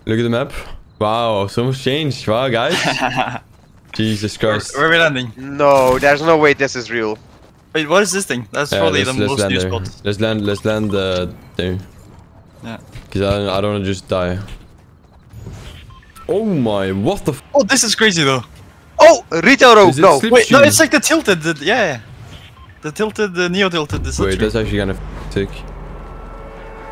Look at the map. Wow, so much changed. Wow, guys. Jesus Christ. Where are we landing? No, there's no way this is real. Wait, what is this thing? That's probably the most new there. spot. Let's land there. Yeah. Cause I don't wanna just die. Oh my, what the f— Oh, this is crazy though. Oh, retail road. No, wait, no, it's like the tilted, yeah. The tilted, the neo-tilted. Wait, that's actually kind of sick.